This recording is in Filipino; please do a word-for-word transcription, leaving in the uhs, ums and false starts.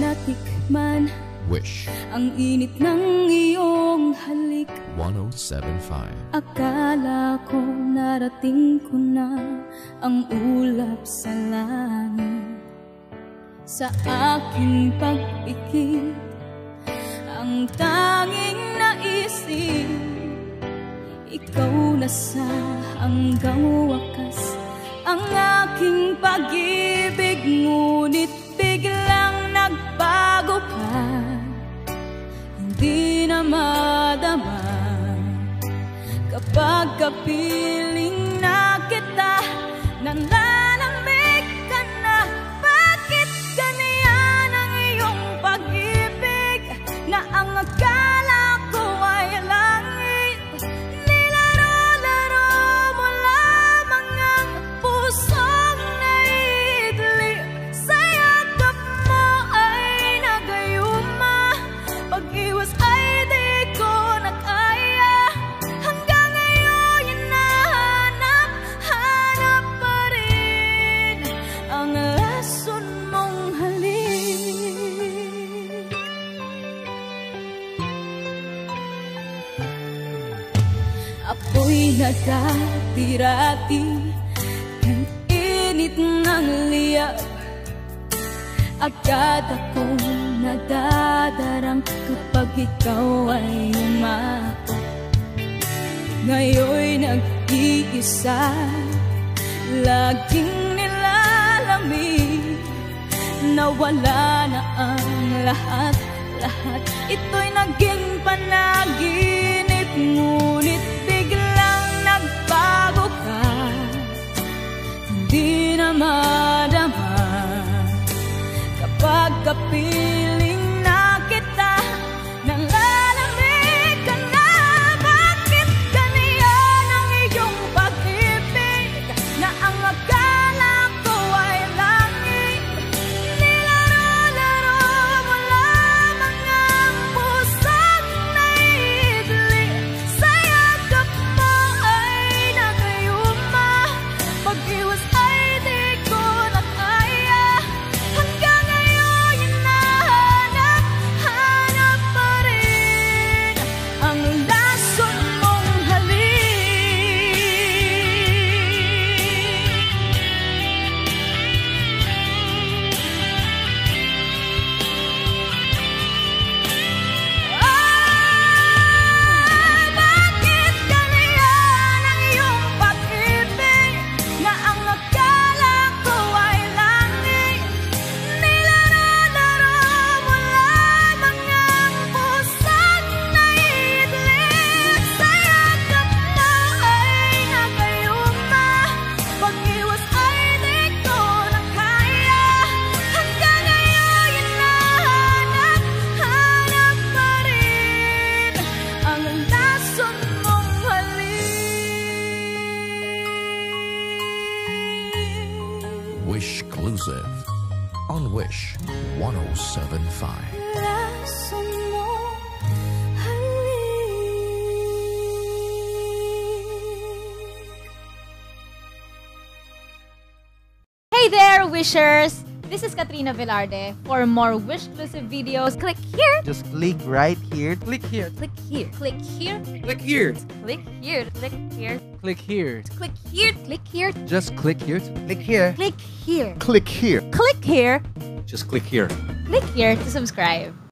natikman Wish ang init ng iyong halik. one oh seven point five. Akala ko narating ko na ang ulap sa langit. Sa aking pag-ikip, ang tanging naisip, ikaw na sa hanggang wakas ang aking pag-ibig. Ngunit biglang nagbago ka, hindi na madama kapag kapiling na kita. Nanlalamig ka na, bakit ganyan ang iyong pag-ibig na ang akala ko ay langit? Nilaro-laro mo lamang ang pusong naidli. Sa yakap mo ay nagayuma, pag-iwas ay di ko na kaya. Hanggang ngayon hinahanap, hanap pa rin ang lason mong halik. Ako'y nagkatirati ng init ng liyak. Agad akong nadadarang kapag ikaw ay umakot. Ngayon'y nag-iisa, laging nilalamig. Nawala na ang lahat-lahat, ito'y naging panaginip. Ngunit biglang nagbago ka, hindi na madama kapag kapiling na kita. Nanlalamig ka na, bakit ganyan ang iyong pag-ibig na ang akala ko ay langit? Nilaro-laro mo lamang ang pusong naidli. Sa yakap mo ay nagayuma, pag-iwas ay di ko na kaya. Hanggang ngayon hinahanap, hanap pa rin ang lason mong halik. Ay, bakit ganyan ang iyong pag-ibig na ang akala ko ay langit? Nilaro-laro mo lamang ang pusong naidli. Sa yakap mo ay nagayuma, pag-iwas ay di ko na kaya. Hanggang ngayon hinahanap, hanap pa rin ang lason mong halik. Wish exclusive on Wish one oh seven point five. Lason mong halik. Hey there, Wishers! This is Katrina Velarde. For more Wish-exclusive videos, click here, Just click right here. Click here. click here, click here, Click here. click here, click here, Click here. click here, click here, Just click here. Click here. click here, Click here. click here, Just click here. click here to subscribe.